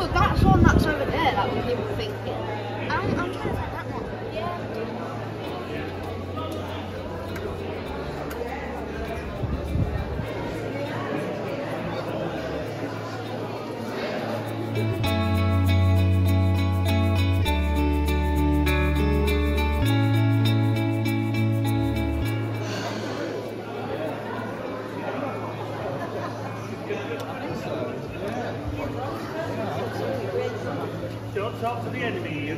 look, that's one that's over there that people think. I'm trying to find that one. Yeah. Don't talk to the enemy, Ian.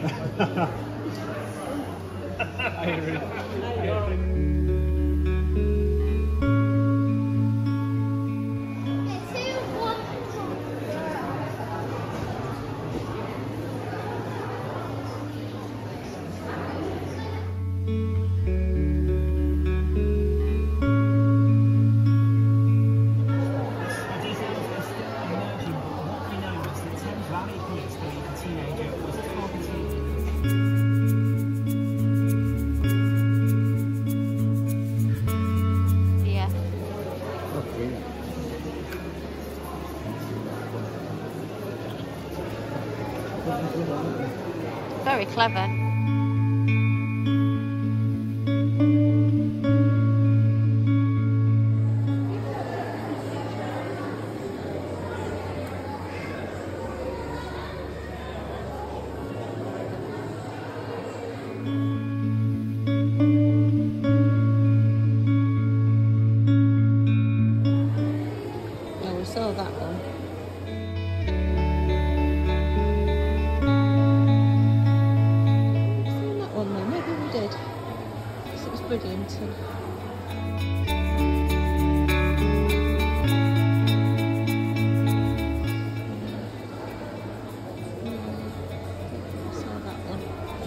Very clever. Yeah, we saw that one. Bridlington. Saw that one.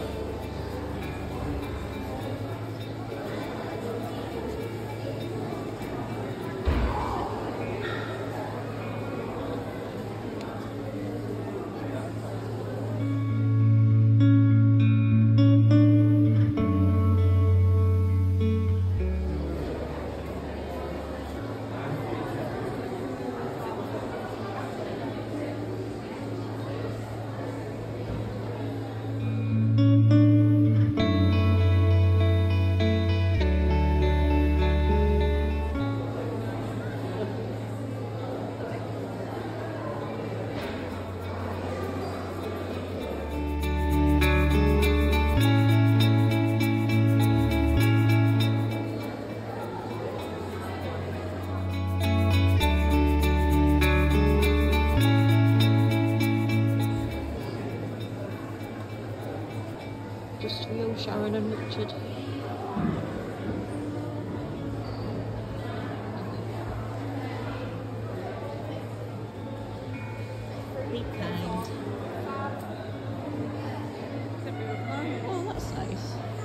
Just for you, Sharon and Richard. Be kind. Oh, that's nice.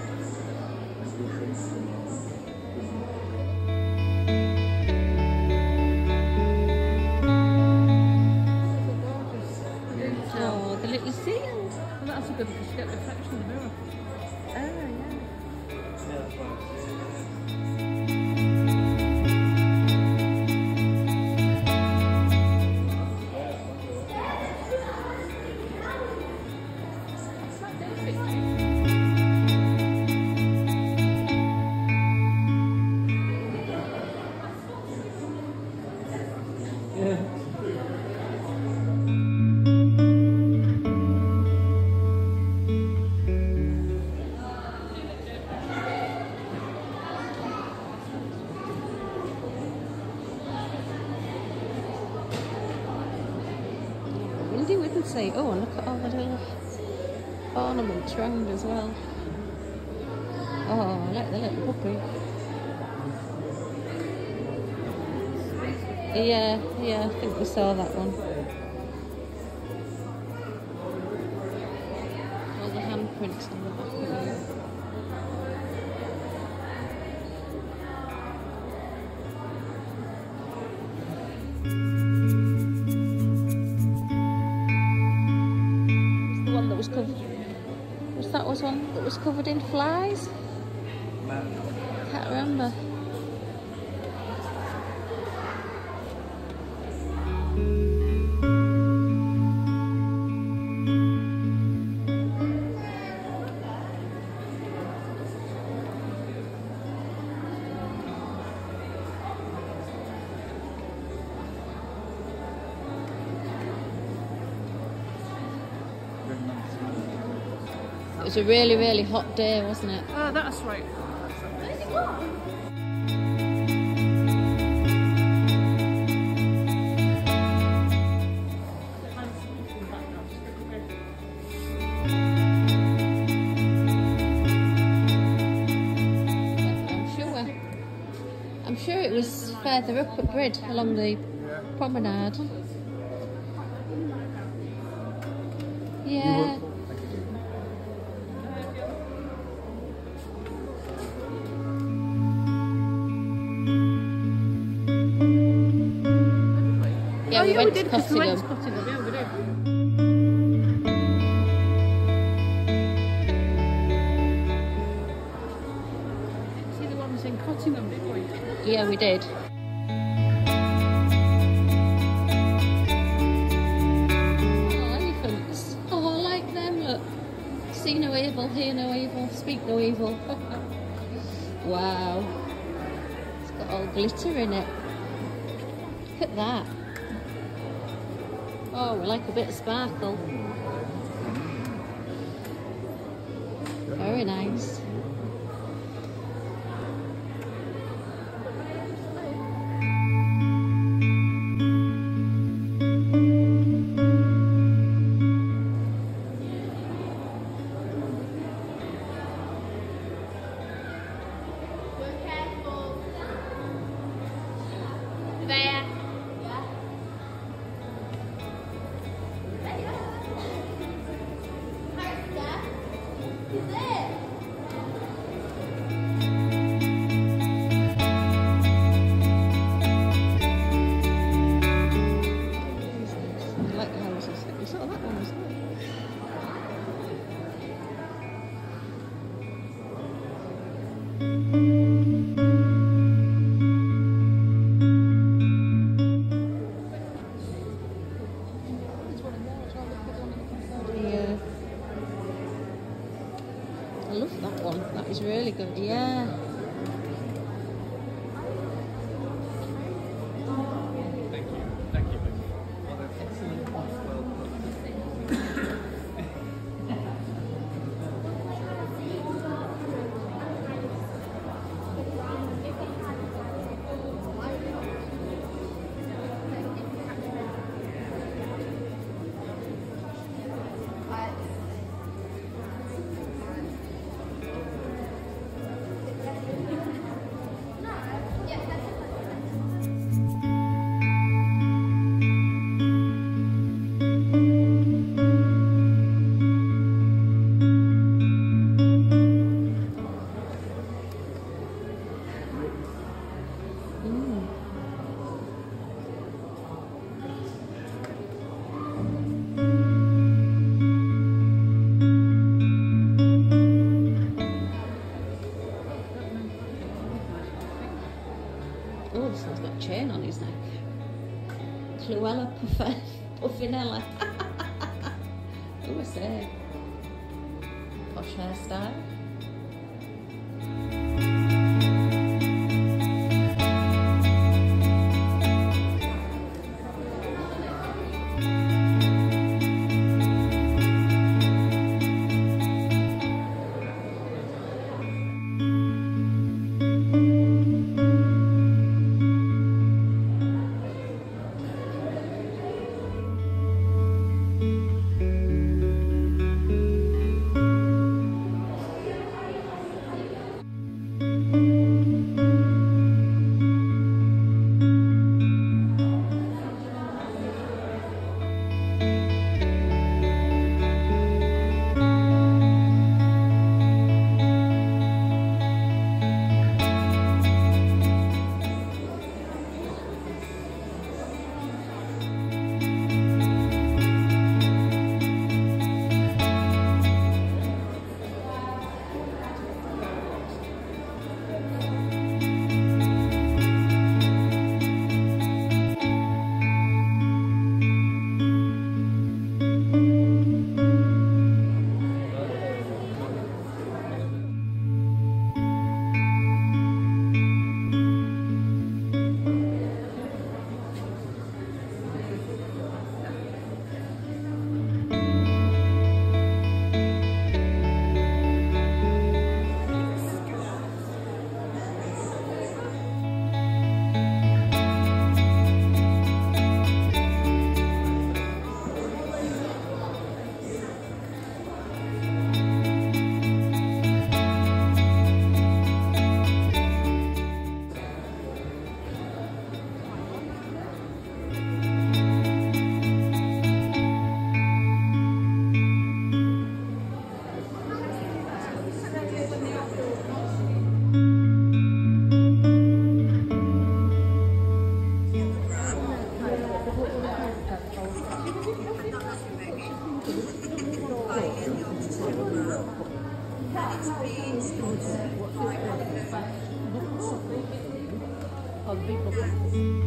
Oh, the little seal. Well, that's a good because you get the reflection of the mirror. Oh, yeah. Windy wouldn't say, oh, and look at all the little ornaments round as well. Oh, I like the little puppy. Yeah, I think we saw that one. All the handprints on the back of it. Was the one that was covered? Was that one that was covered in flies? Can't remember. It was a really, really hot day, wasn't it? Oh, that's right. I'm sure it was further up at Brid along the promenade. Yeah. Yeah, we went to Cottingham. Yeah, we did. See the ones in Cottingham, did we? Yeah, we did. Oh, elephants. Oh, I like them, look. See no evil, hear no evil, speak no evil. Wow. It's got all glitter in it. Look at that. Oh, we like a bit of sparkle. Very nice. There. Lighthouses. We saw that one as well. Yeah. I love that one. That is really good. Yeah. Oh, this one's got a chain on his neck. Cluella Puffinella. Who was that? Posh hairstyle. Oh, the big bubble.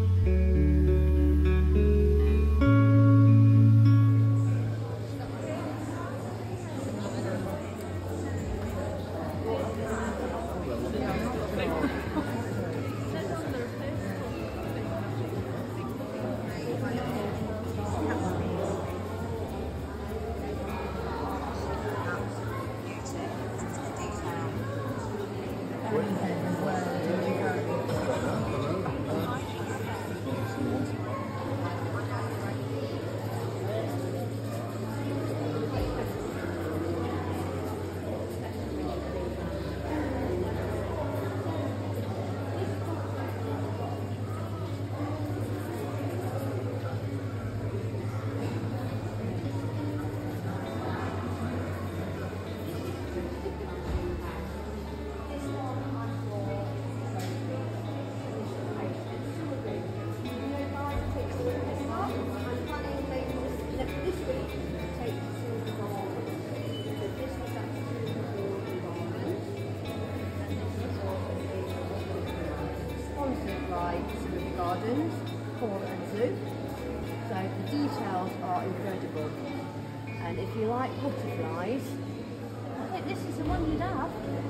Gardens, Hall and Zoo. So the details are incredible. And if you like butterflies, I think this is the one you'd have.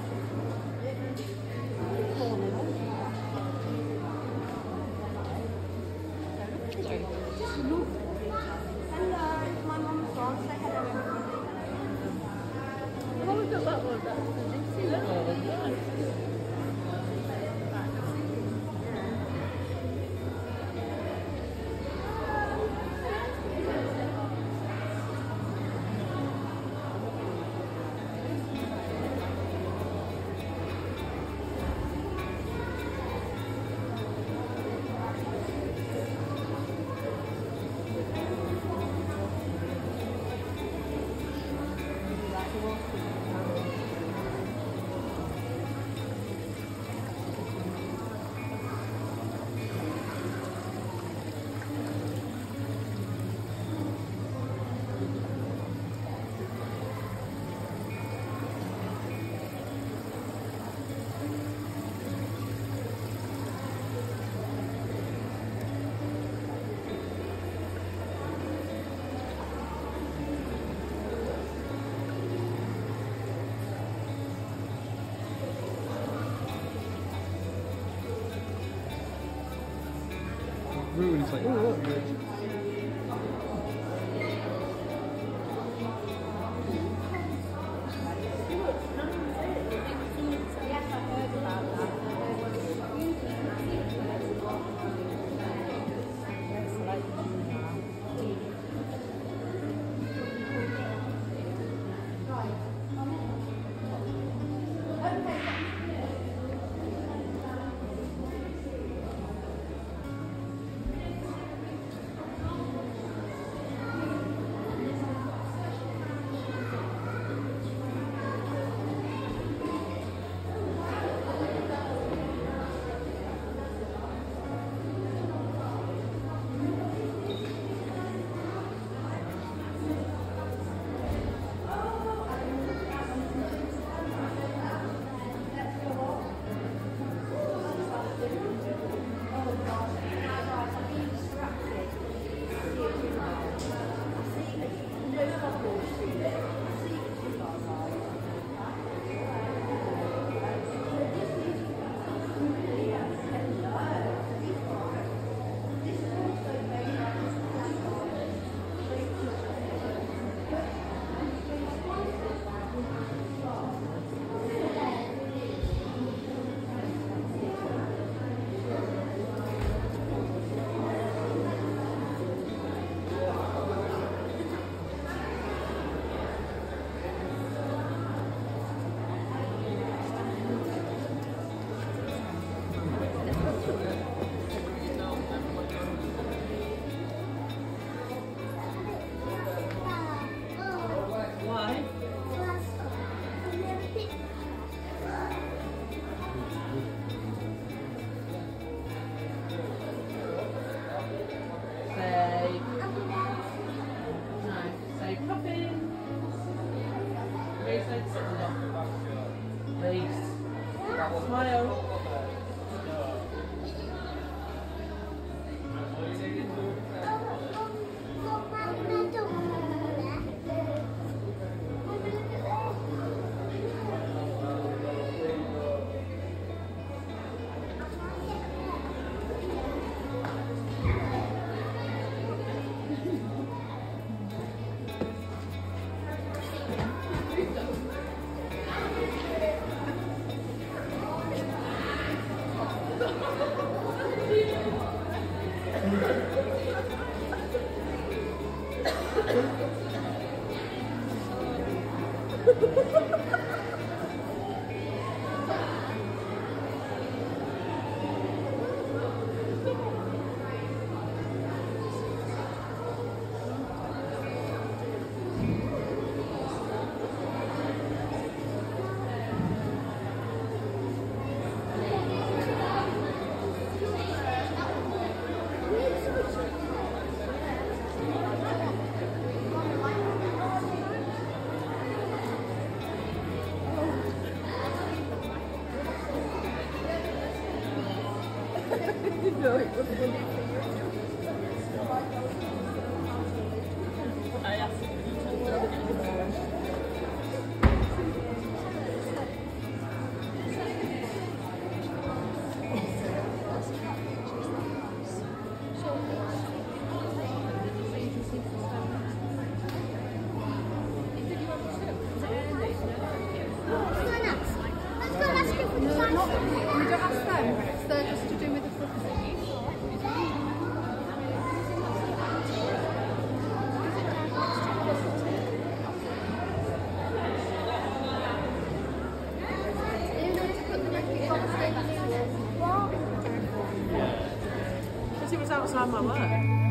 Just look. Hello, it's my mum's one. Say hello everybody. Oh, we've got that one. That's see that? Ruin, it's like, oh, look. Smile. Because it was outside my work.